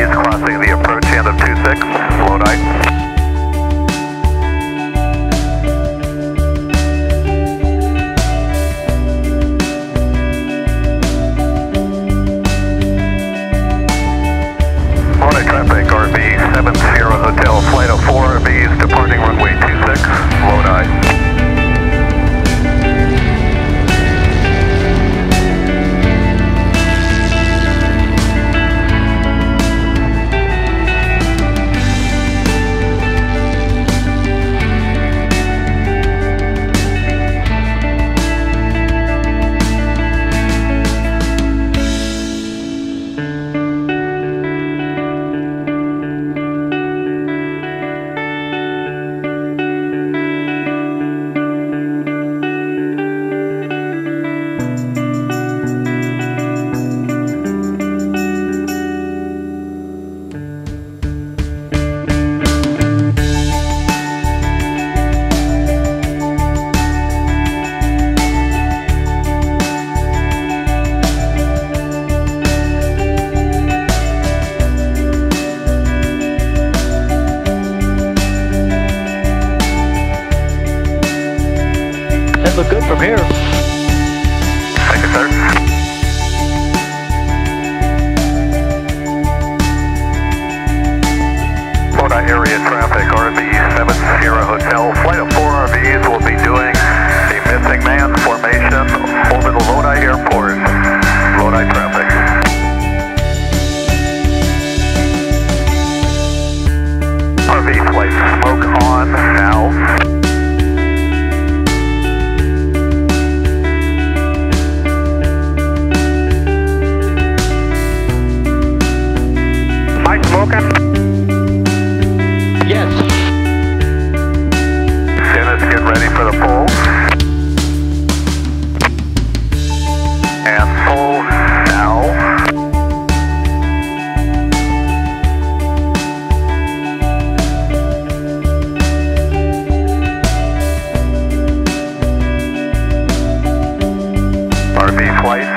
RVs crossing the approach end of 26, Lodi. Traffic, RV 70 Hotel, flight of 4 RVs departing runway 26, Lodi. That look good from here. Thank you, sir. Lodi area traffic, RV 70 Hotel, flight of 4 RVs will be doing a missing man formation over the Lodi airport. Lodi traffic. RV flight smoke on now. Smoking? Yes. Dennis, get ready for the pull. And pull now. RV flight